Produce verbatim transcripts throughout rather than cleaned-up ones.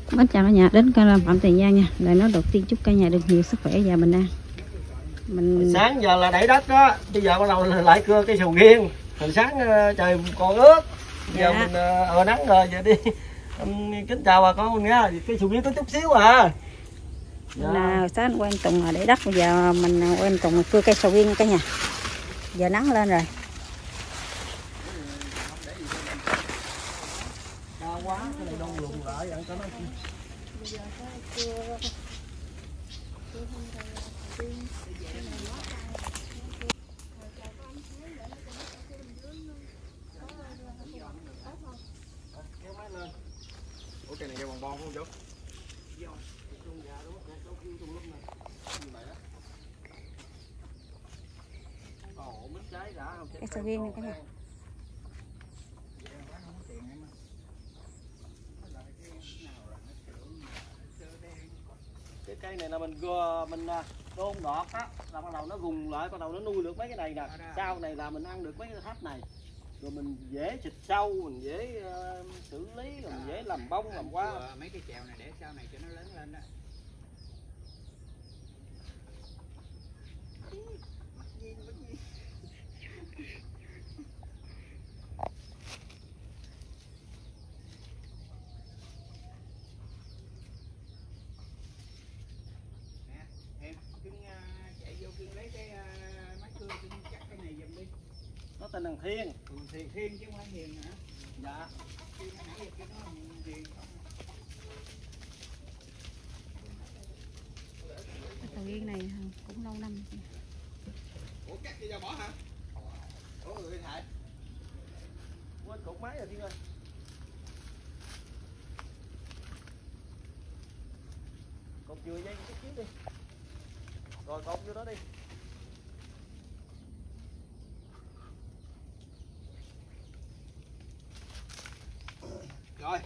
Mến chào cả nhà đến kênh làm Phạm Tiền Giang nha. Lời nói đầu tiên chúc cả nhà được nhiều sức khỏe và bình an. Mình sáng giờ là đẩy đất đó, bây giờ bắt đầu lại cưa cây sầu riêng. Hồi sáng trời còn ướt, giờ dạ. Mình ờ nắng rồi, giờ đi. Kính chào bà con nha. Cây sầu riêng có chút xíu à. Dạ. Là sáng quen Tùng là để đất, bây giờ mình quen Tùng cưa cây sầu riêng cả nhà. Giờ nắng lên rồi. Cao quá, cái này đông lùn lại ăn cho nó. Ủa cây này cây bòn bon không chú? Cây sầu riêng này cả nhà. Cái cây này là mình mình đôn đọt á, là bắt đầu nó gùng lại, bắt đầu nó nuôi được mấy cái này nè. Sau này là mình ăn được mấy cái tháp này. Rồi mình dễ xịt sâu, mình dễ uh, xử lý, rồi mình dễ làm bông, làm hoa. Mấy cái chèo này để sau này cho nó lớn lên đó. Nó tên thằng Thiên. Thiên Thiên chứ không phải Hiền hả? Dạ. Thiên nãy giờ cái nó Hiền. Sầu riêng này cũng lâu năm. Ủa cắt gì ra bỏ hả? Ủa người thầy. Quên cột máy rồi Thiên ơi. Cột vừa dây chút xíu đi. Rồi cột vô đó đi. Rồi.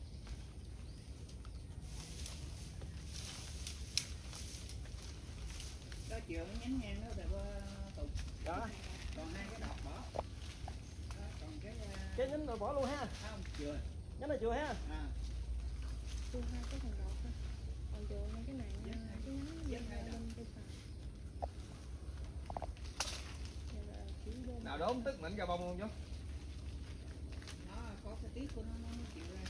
Đó chiều nó nhánh ngang đó rồi tụt. Đó. Còn hai cái đọt bỏ. Đó, còn cái cái nhánh rồi bỏ luôn ha. Không, chưa. Nhánh này chưa ha. À. Tôi hai cái thằng đọt thôi. Còn chưa mấy cái này nha, cái nhánh Dứt hai lên cây sầu. Nào đốn tức mình ra bông luôn chú. Nó có cái tiết của nó nó chịu ra.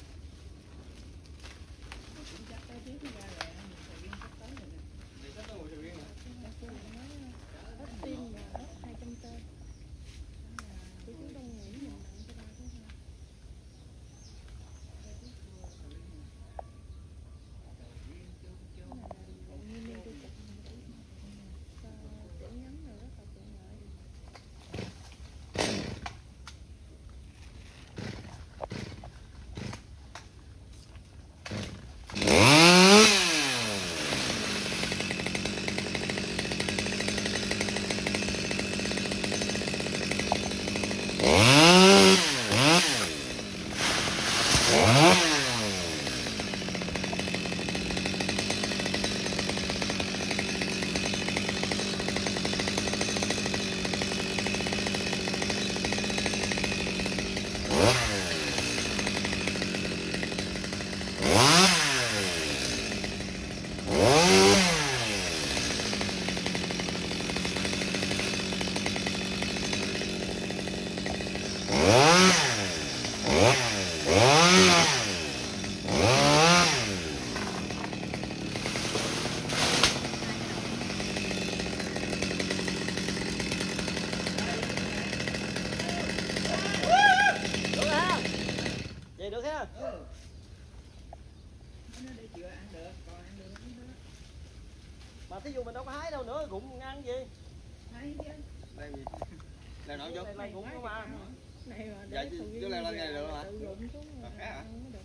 Mà cũng chắc cái tiết nó ra rồi, mình sầu riêng sắp tới rồi nè. Thì sắp tới mùa sầu riêng rồi. Ít tim và ít hai trăm tê. Chỉ chúng đông nghĩ mà nặng cho ba cái thôi. Mà thí dụ mình đâu có hái đâu nữa, gụng ăn gì? Hái chứ. Đây gì? Leo nổi chú. Này gụng không mà. Này mà Dạ để chứ sầu riêng chú leo lên ngay được hả? tự rụng xuống rồi hả? ăn mới được.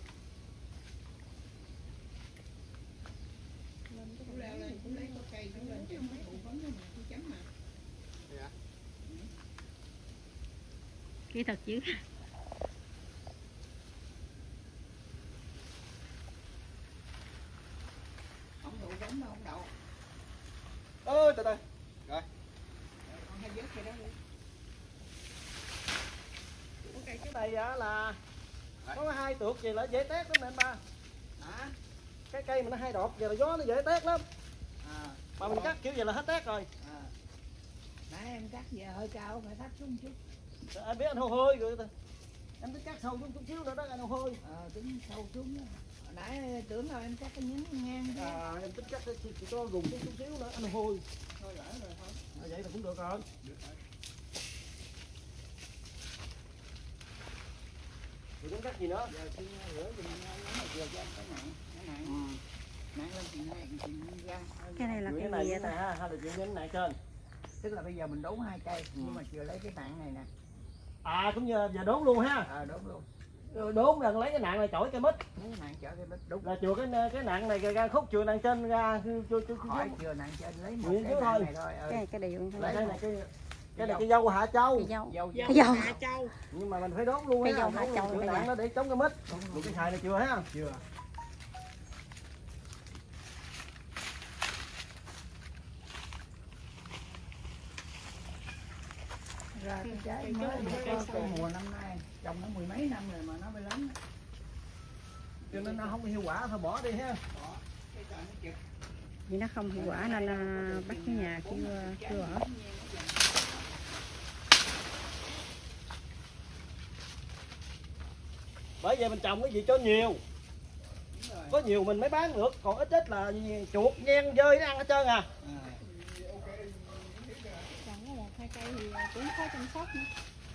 Lên cái Chú leo lên cũng lấy cái cây chú lên chấm mấy củ phấn đó mà chú chấm mà. Dạ. Kỹ thuật chứ. Không đủ phấn đâu, không đậu. Ơi từ từ. Rồi. Con hai vớt kia đó đi. Cái cây cái này á là có hai tuột gì là dễ tét lắm nè anh ba. Hả? cái cây mà nó hai đọt giờ là gió nó dễ tét lắm. À, Mà mình cắt kiểu vậy là hết tét rồi. à. Nãy em cắt về hơi cao phải thấp xuống chút. Anh biết anh hôi hôi rồi. Em tính cắt sâu xuống chút xíu nữa đó anh hôi. Ờ, tính sâu xuống đó. Hồi nãy tưởng đâu em cắt cái nhánh ngang đó. À, em tính cắt chỉ, chỉ cho gùng chút xíu nữa anh hôi. Thôi lỡ rồi thôi. À, vậy là cũng được rồi. Thì tính cắt gì nữa? Giờ khi rửa thì nó vừa cho cái nặng, cái nặng. Ừ. Nặng lên thì này thì ra. Cái này là cái cái này gì cái vậy này ta? ha, hay là chuyện cái này trên. Tức là bây giờ mình đốn hai cây nhưng mà chưa lấy cái nặng này nè. À cũng như giờ đốn luôn ha. À, đốn luôn. Rồi đốn rồi lấy cái nặng này chổi cây mít. Lấy cái nặng chở cái bít đúng. Là chừa cái cái nặng này ra khúc chừa nặng trên ra chưa chưa Khỏi chưa nặng trên lấy một Nguyên cái chứ nặng thôi. này thôi. Ừ. Cái cái điều Cái cái này cái cái này cái dâu Hạ Châu. dâu. Dâu Dâu Cái dâu. Hạ Châu. Nhưng mà mình phải đốn luôn Cái ha. dâu Hạ Đốn Châu chừa này nặng nè. nó để chống cái mít. Được cái xài này chưa ha? Chưa. Ra cái trái mới có cái mùa năm nay trồng nó mười mấy năm rồi mà nó mới lắm. Cho nên nó không có hiệu quả thôi bỏ đi ha. Vì nó không hiệu quả nên uh, bắt cái nhà kêu uh, kêu ở. Bởi vậy mình trồng cái gì cho nhiều. Có nhiều mình mới bán được, còn ít ít là chuột nhen dơi nó ăn hết trơn à. Trồng có một hai cây thì cũng khó chăm sóc nữa.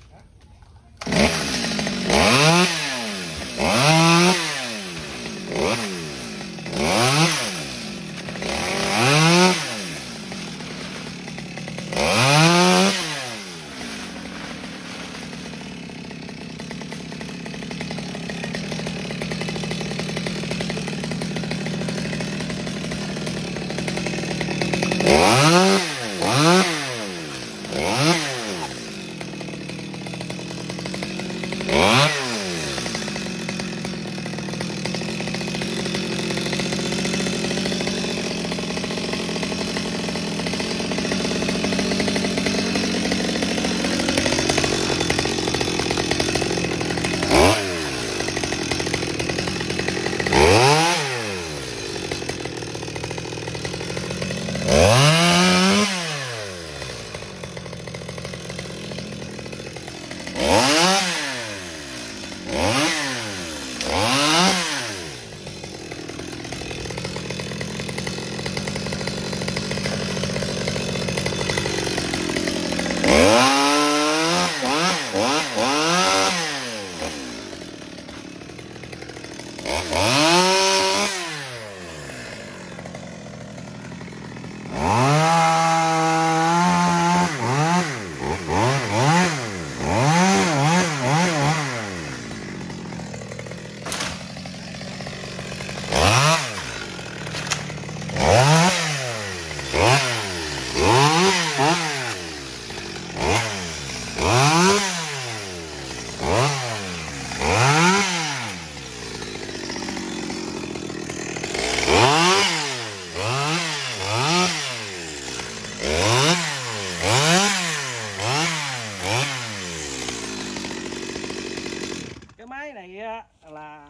Cái máy này á, là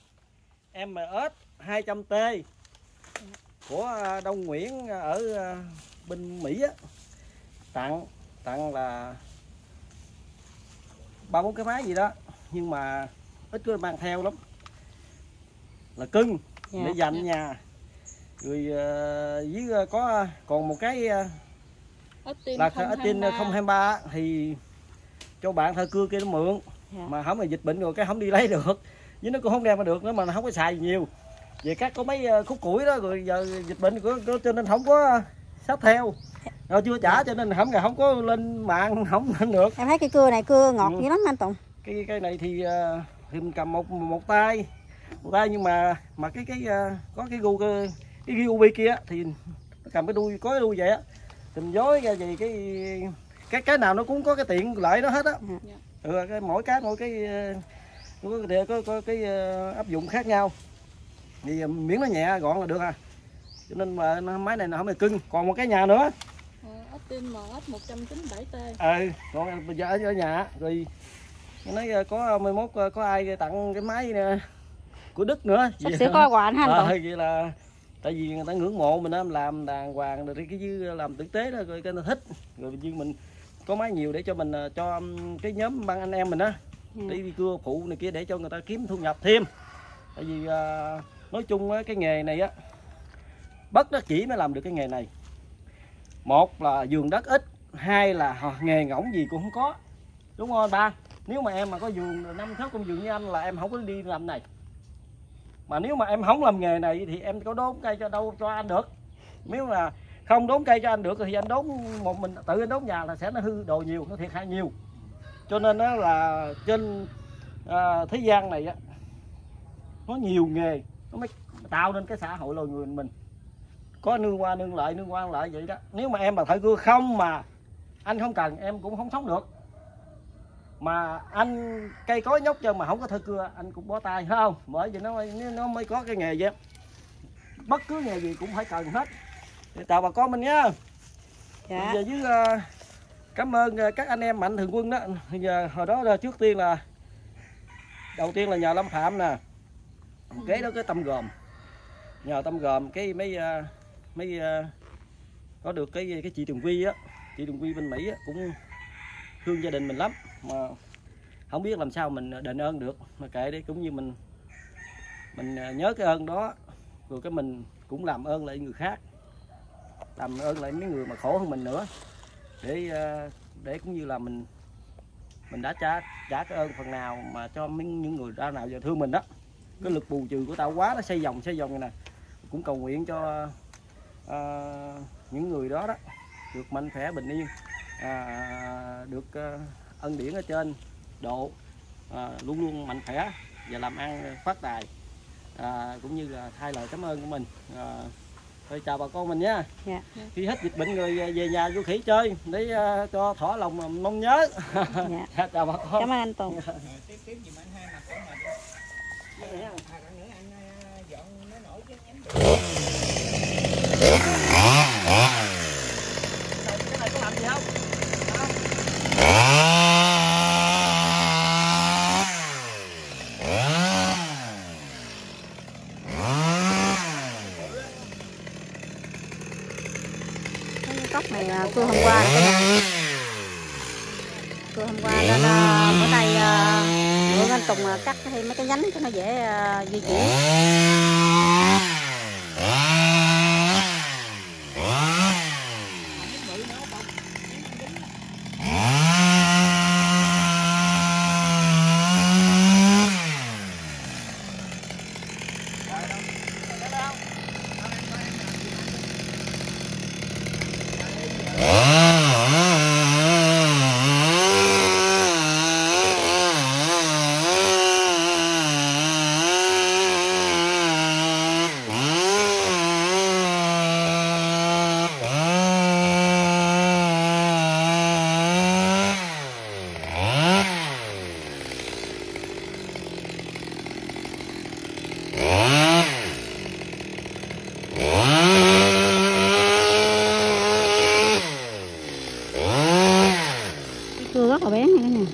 em ét hai trăm T của Đông Nguyễn ở bên Mỹ á, tặng tặng là ba bốn cái máy gì đó, nhưng mà ít có mang theo lắm, là cưng Dạ. để dành ở nhà. Rồi uh, với có còn một cái uh, Austin là không Austin hai ba. không hai ba thì cho bạn thợ cưa kia nó mượn. Dạ. Mà không là dịch bệnh rồi cái không đi lấy được, với nó cũng không đem ra được nữa, mà nó không có xài nhiều. Về cắt có mấy khúc củi đó, rồi giờ dịch bệnh của, của cho nên không có sắp theo, rồi chưa trả cho nên không là không có lên mạng, không lên được. Em thấy cây cưa này cưa ngọt Ừ. dữ lắm anh Tùng. Cái cây này thì uh, thì mình cầm một một tay một tay nhưng mà mà cái cái uh, có cái gu cái, cái gu bi kia thì cầm cái đuôi có cái đuôi vậy á, thì mình dối ra gì cái cái cái nào nó cũng có cái tiện lợi nó hết á. Dạ. Ừ, cái mỗi cái mỗi cái có có, có, có cái uh, áp dụng khác nhau, thì miễn nó nhẹ gọn là được à, cho nên mà máy này nó không hề cưng. Còn một cái nhà nữa, Ờ, Austin em ét một trăm chín mươi bảy T. ừ còn bây giờ ở nhà rồi nói có mai mốt có ai tặng cái máy nè, của Đức nữa. Sắp sửa coi quả anh ha. À, vậy là tại vì người ta ngưỡng mộ mình á, làm đàng hoàng rồi cái chứ làm tử tế đó rồi cái nó thích, rồi nhưng mình có máy nhiều để cho mình cho cái nhóm băng anh em mình á yeah. đi cưa phụ này kia để cho người ta kiếm thu nhập thêm. Tại vì à, nói chung á, cái nghề này á bất đắc chỉ mới làm được cái nghề này. Một là vườn đất ít, hai là nghề ngỗng gì cũng không có, đúng không ba? Nếu mà em mà có vườn năm sáu con vườn như anh là em không có đi làm này. Mà nếu mà em không làm nghề này thì em có đốn cây cho đâu cho anh được. Nếu là không đốn cây cho anh được thì anh đốn một mình tự anh đốn nhà là sẽ nó hư đồ nhiều, nó thiệt hại nhiều. Cho nên đó là trên à, thế gian này á nó nhiều nghề nó mới tạo nên cái xã hội loài người mình. Có nương qua nương lại, nương qua nương lại vậy đó. Nếu mà em mà thợ cưa không mà anh không cần em cũng không sống được. Mà anh cây cối nhóc chân mà không có thợ cưa anh cũng bó tay, phải không? Bởi vì nó nó mới có cái nghề vậy. Bất cứ nghề gì cũng phải cần hết. Thì chào bà con mình nhá. Dạ. Bây giờ với uh, cảm ơn uh, các anh em mạnh thường quân đó. Bây giờ hồi đó uh, trước tiên là đầu tiên là nhờ Lâm Phạm nè. Kế đó cái Tâm Gồm. Nhờ Tâm Gồm cái mấy uh, mấy uh, có được cái cái chị Tường Vi á, chị Tường Vi bên Mỹ á, cũng thương gia đình mình lắm mà không biết làm sao mình đền ơn được, mà kệ đi, cũng như mình mình nhớ cái ơn đó rồi cái mình cũng làm ơn lại người khác, làm ơn lại mấy người mà khổ hơn mình nữa, để để cũng như là mình mình đã trả trả cái ơn phần nào mà cho mấy những người đã nào giờ thương mình đó. Cái lực bù trừ của tao quá, nó xây vòng xây vòng này nè, cũng cầu nguyện cho uh, những người đó đó được mạnh khỏe bình yên, à, được uh, ân điển ở trên độ, à, luôn luôn mạnh khỏe và làm ăn phát tài, à, cũng như là thay lời cảm ơn của mình. À, thôi chào bà con mình nha. Dạ. Khi hết dịch bệnh người về nhà vô khỉ chơi để uh, cho thỏa lòng mong nhớ. Dạ. Chào bà con. Cảm ơn anh Tùng. Tiếp tiếp gì mà anh hai mặt con mà. À, còn nữa anh dọn nó nổi chứ nhánh. Cái này có làm gì không? Cái cốc này là cưa hôm qua cả nhà. Cưa hôm qua nên uh, bữa nay uh, bữa anh Tùng uh, cắt thêm mấy cái nhánh cho nó dễ uh, di chuyển. Cưa rất là bén nha cả nhà.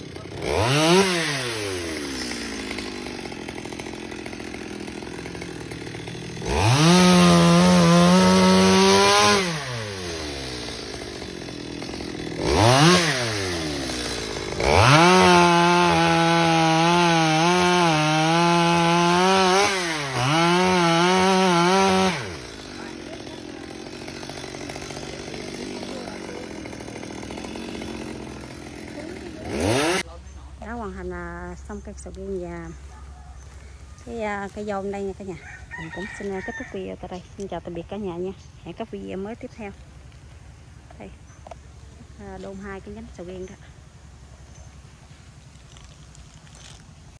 Đã hoàn thành là xong cây sầu riêng và cái cây dâu đây nha cả nhà. Mình cũng xin kết thúc video tại đây. Xin chào tạm biệt cả nhà nha. Hẹn các video mới tiếp theo. Đây, đôn hai cái nhánh sầu riêng đó.